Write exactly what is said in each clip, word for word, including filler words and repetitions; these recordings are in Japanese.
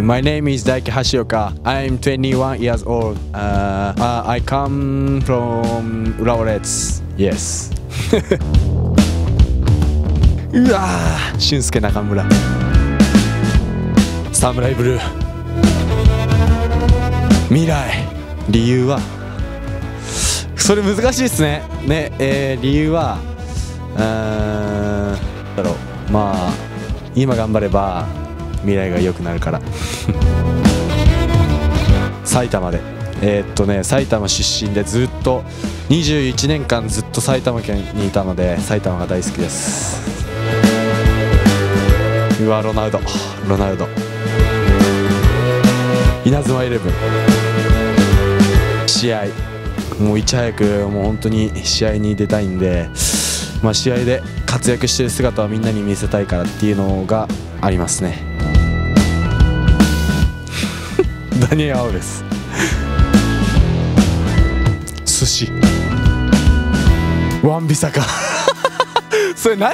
My name is Daiki Hashioka. I'm twenty-one years old. Uh, uh, I come from Uraorets. Yes. うわー、俊介中村。サムライブルー。未来。理由はそれ難しいですね。ね、えー、理由はうーんだろう。まあ今頑張れば未来が良くなるから埼玉でえー、っとね埼玉出身でずっとにじゅういちねんかんずっと埼玉県にいたので埼玉が大好きです。うわロナウドロナウド稲妻イレブン試合もういち早くもう本当に試合に出たいんで、まあ、試合で活躍している姿をみんなに見せたいからっていうのがありますね。ダニエル・アウベス寿司ワンビサカそれ何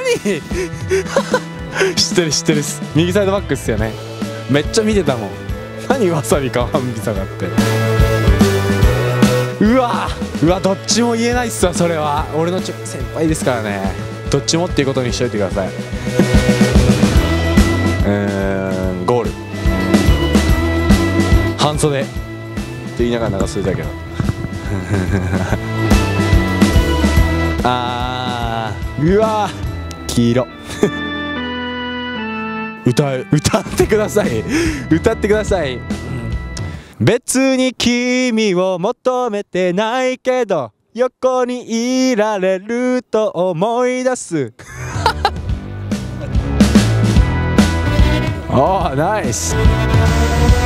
知ってる知ってるっす。右サイドバックっすよね。めっちゃ見てたもん。何わさびかワンビサカって。うわうわどっちも言えないっすわ。それは俺のちょ先輩ですからね。どっちもっていうことにしといてください。うーんゴール半袖って言いながら長袖だけどあーうわ黄色歌う歌ってください歌ってください。別に君を求めてないけど横にいられると思い出すおーナイス